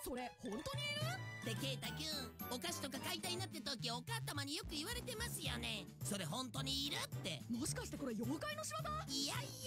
それ本当にいる？ でケイタくん、お菓子とか買いたいなって時お母様によく言われてますよね。それ本当にいるって。 もしかしてこれ妖怪の仕業？ いやい